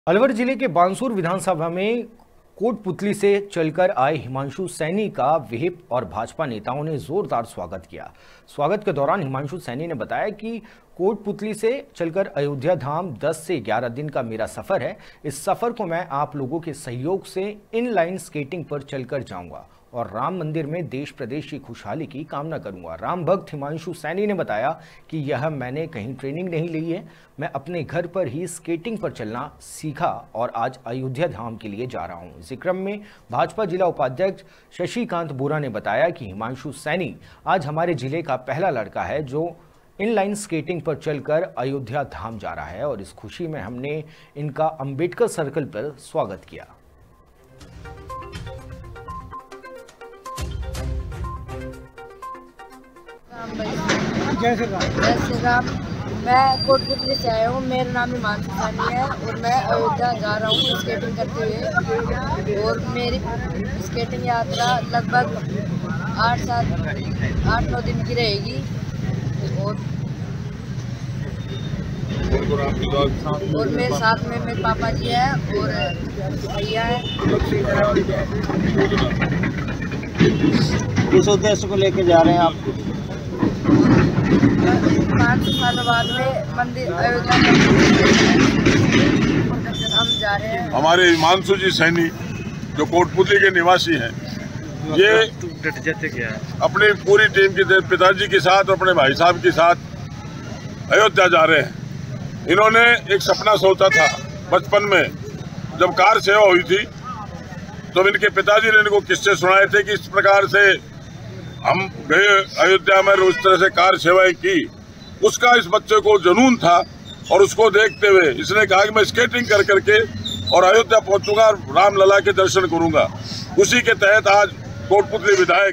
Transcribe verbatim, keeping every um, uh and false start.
अलवर जिले के बानसूर विधानसभा में कोटपुतली से चलकर आए हिमांशु सैनी का विहिप और भाजपा नेताओं ने जोरदार स्वागत किया। स्वागत के दौरान हिमांशु सैनी ने बताया कि कोटपुतली से चलकर अयोध्या धाम दस से ग्यारह दिन का मेरा सफर है। इस सफर को मैं आप लोगों के सहयोग से इनलाइन स्केटिंग पर चलकर जाऊंगा और राम मंदिर में देश प्रदेश की खुशहाली की कामना करूंगा। राम भक्त हिमांशु सैनी ने बताया कि यह मैंने कहीं ट्रेनिंग नहीं ली है, मैं अपने घर पर ही स्केटिंग पर चलना सीखा और आज अयोध्या धाम के लिए जा रहा हूं। इसी क्रम में भाजपा जिला उपाध्यक्ष शशिकांत बोरा ने बताया कि हिमांशु सैनी आज हमारे जिले का पहला लड़का है जो इनलाइन स्केटिंग पर चलकर अयोध्या धाम जा रहा है और इस खुशी में हमने इनका अंबेडकर सर्कल पर स्वागत किया। जय श्री राम। जय श्री राम। मैं कोटपुतली से आया हूँ। मेरा नाम हिमांशु सैनी है और मैं अयोध्या जा रहा हूँ स्केटिंग करते हुए। और मेरी स्केटिंग यात्रा लगभग आठ सात आठ नौ दिन की रहेगी। और और मेरे साथ में मेरे पापा जी हैं और भैया हैं। किस उद्देश्य को लेके जा रहे हैं आप? पाँच सालों बाद में मंदिर अयोध्या हम जा रहे हैं। हमारे हिमांशु जी सैनी जो कोटपुतली के निवासी हैं, ये अपनी पूरी टीम के पिताजी के साथ और अपने भाई साहब के साथ अयोध्या जा रहे हैं। इन्होंने एक सपना सोचा था बचपन में, जब कार सेवा हुई थी तो इनके पिताजी ने इनको किस्से सुनाए थे कि इस प्रकार से हम गए अयोध्या में, उस तरह से कार सेवाएं की। उसका इस बच्चे को जुनून था और उसको देखते हुए इसने कहा कि मैं स्केटिंग कर करके और अयोध्या पहुंचूंगा और रामलला के दर्शन करूंगा। उसी के तहत आज कोटपुतली विधायक